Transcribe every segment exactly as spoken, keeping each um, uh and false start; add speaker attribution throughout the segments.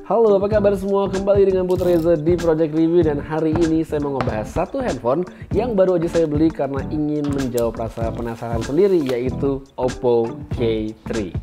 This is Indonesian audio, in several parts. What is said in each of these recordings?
Speaker 1: Halo, apa kabar semua? Kembali dengan Putra Reza di Project Review, dan hari ini saya mau ngebahas satu handphone yang baru aja saya beli karena ingin menjawab rasa penasaran sendiri, yaitu Oppo K tiga.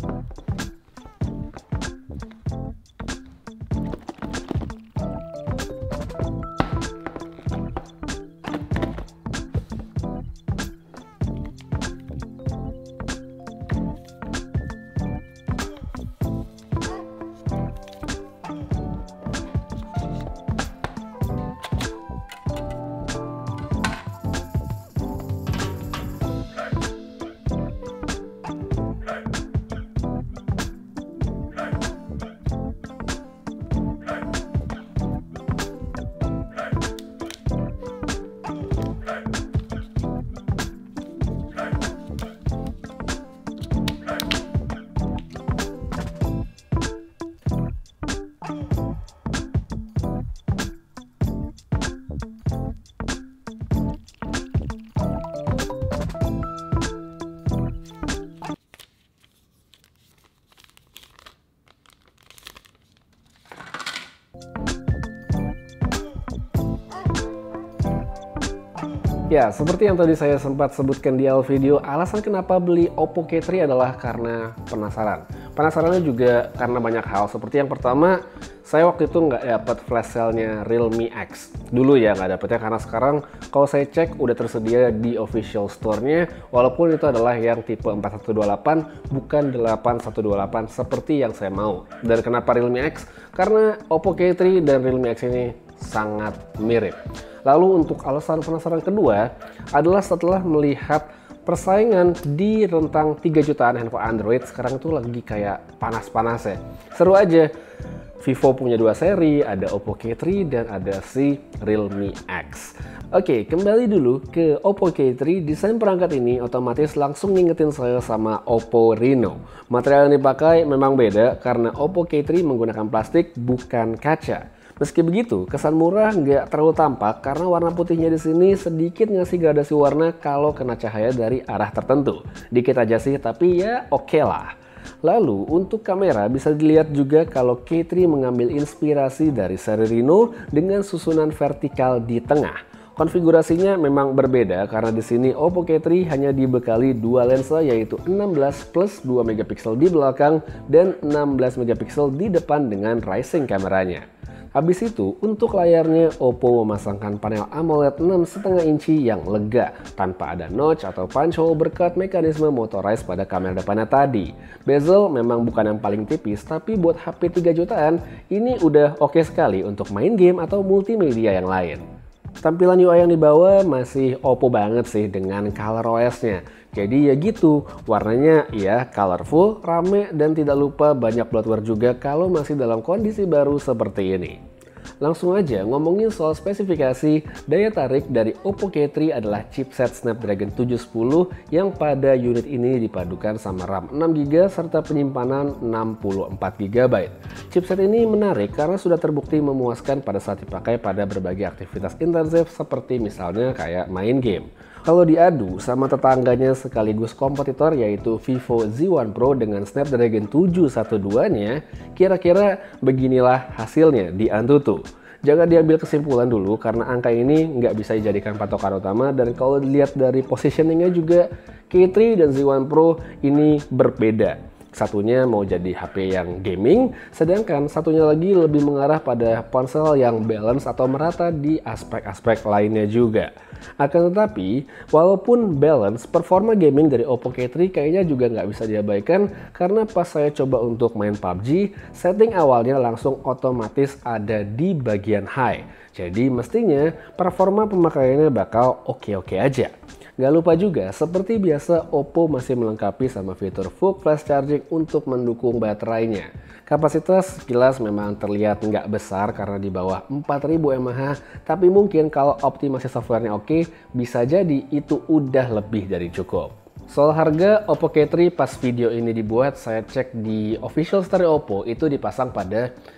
Speaker 1: Ya, seperti yang tadi saya sempat sebutkan di awal video, alasan kenapa beli Oppo K tiga adalah karena penasaran. Penasarannya juga karena banyak hal. Seperti yang pertama, saya waktu itu nggak dapat flash sale-nya Realme X. Dulu ya nggak dapetnya, karena sekarang kalau saya cek udah tersedia di official store-nya, walaupun itu adalah yang tipe empat satu dua delapan, bukan delapan satu dua delapan seperti yang saya mau. Dan kenapa Realme X? Karena Oppo K tiga dan Realme X ini sangat mirip. Lalu untuk alasan penasaran kedua adalah setelah melihat persaingan di rentang tiga jutaan handphone Android sekarang itu lagi kayak panas-panas ya. Seru aja. Vivo punya dua seri, ada Oppo K tiga dan ada si Realme X. Oke, kembali dulu ke Oppo K tiga. Desain perangkat ini otomatis langsung ngingetin saya sama Oppo Reno. Material yang dipakai memang beda karena Oppo K tiga menggunakan plastik bukan kaca. Meski begitu, kesan murah nggak terlalu tampak karena warna putihnya di sini sedikit ngasih gradasi warna kalau kena cahaya dari arah tertentu. Dikit aja sih, tapi ya oke okay lah. Lalu untuk kamera bisa dilihat juga kalau K tiga mengambil inspirasi dari seri Reno dengan susunan vertikal di tengah. Konfigurasinya memang berbeda karena di sini Oppo K tiga hanya dibekali dua lensa, yaitu enam belas plus dua megapiksel di belakang dan enam belas megapiksel di depan dengan rising kameranya. Habis itu, untuk layarnya Oppo memasangkan panel AMOLED enam koma lima inci yang lega, tanpa ada notch atau punch hole berkat mekanisme motorized pada kamera depannya tadi. Bezel memang bukan yang paling tipis, tapi buat H P tiga jutaan, ini udah oke sekali untuk main game atau multimedia yang lain. Tampilan U I yang dibawa masih Oppo banget sih dengan ColorOS-nya. Jadi ya gitu, warnanya ya colorful, rame, dan tidak lupa banyak bloatware juga kalau masih dalam kondisi baru seperti ini. Langsung aja ngomongin soal spesifikasi, daya tarik dari Oppo K tiga adalah chipset Snapdragon tujuh sepuluh yang pada unit ini dipadukan sama RAM enam giga byte serta penyimpanan enam puluh empat giga byte. Chipset ini menarik karena sudah terbukti memuaskan pada saat dipakai pada berbagai aktivitas intensif seperti misalnya kayak main game. Kalau diadu sama tetangganya sekaligus kompetitor yaitu Vivo Z satu Pro dengan Snapdragon tujuh satu dua-nya, kira-kira beginilah hasilnya di Antutu. Jangan diambil kesimpulan dulu karena angka ini nggak bisa dijadikan patokan utama, dan kalau dilihat dari positioningnya juga K tiga dan Z satu Pro ini berbeda. Satunya mau jadi H P yang gaming, sedangkan satunya lagi lebih mengarah pada ponsel yang balance atau merata di aspek-aspek lainnya juga. Akan tetapi, walaupun balance, performa gaming dari Oppo K tiga kayaknya juga nggak bisa diabaikan karena pas saya coba untuk main P U B G, setting awalnya langsung otomatis ada di bagian high. Jadi mestinya performa pemakaiannya bakal oke-oke aja. Gak lupa juga, seperti biasa Oppo masih melengkapi sama fitur full flash charging untuk mendukung baterainya. Kapasitas jelas memang terlihat nggak besar karena di bawah empat ribu mAh, tapi mungkin kalau optimasi softwarenya oke, bisa jadi itu udah lebih dari cukup. Soal harga Oppo K tiga pas video ini dibuat, saya cek di official store Oppo itu dipasang pada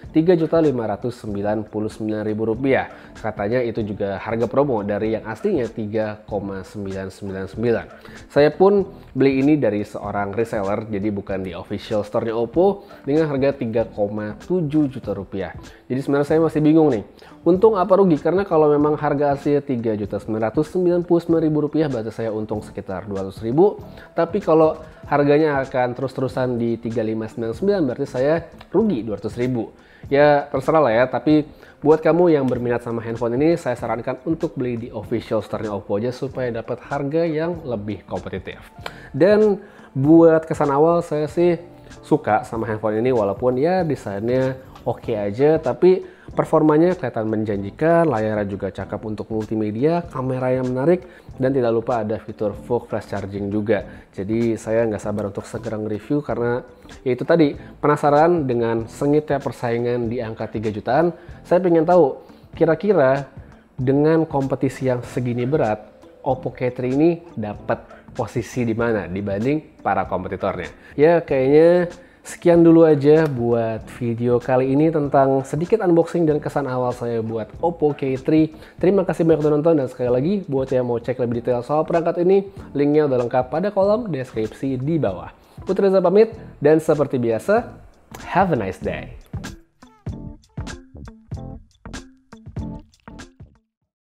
Speaker 1: tiga juta lima ratus sembilan puluh sembilan ribu rupiah. Katanya itu juga harga promo dari yang aslinya tiga koma sembilan sembilan sembilan. Saya pun beli ini dari seorang reseller, jadi bukan di official store-nya Oppo, dengan harga tiga koma tujuh juta rupiah. Jadi sebenarnya saya masih bingung nih, untung apa rugi? Karena kalau memang harga aslinya tiga juta sembilan ratus sembilan puluh sembilan ribu rupiah, berarti saya untung sekitar dua ratus ribu. Tapi kalau harganya akan terus-terusan di tiga lima sembilan sembilan, berarti saya rugi dua ratus ribu. Ya terserah lah ya, tapi buat kamu yang berminat sama handphone ini, saya sarankan untuk beli di official store-nya Oppo aja supaya dapat harga yang lebih kompetitif. Dan buat kesan awal, saya sih suka sama handphone ini walaupun ya desainnya oke aja, tapi performanya kelihatan menjanjikan, layarnya juga cakep untuk multimedia, kamera yang menarik, dan tidak lupa ada fitur full flash charging juga. Jadi saya nggak sabar untuk segera nge-review karena ya itu tadi, penasaran dengan sengitnya persaingan di angka tiga jutaan. Saya pengen tahu kira-kira dengan kompetisi yang segini berat, Oppo K tiga ini dapat posisi di mana dibanding para kompetitornya. Ya kayaknya sekian dulu aja buat video kali ini tentang sedikit unboxing dan kesan awal saya buat Oppo K tiga. Terima kasih banyak udah nonton, dan sekali lagi buat yang mau cek lebih detail soal perangkat ini, linknya udah lengkap pada kolom deskripsi di bawah. Putri Reza pamit, dan seperti biasa, have a nice day.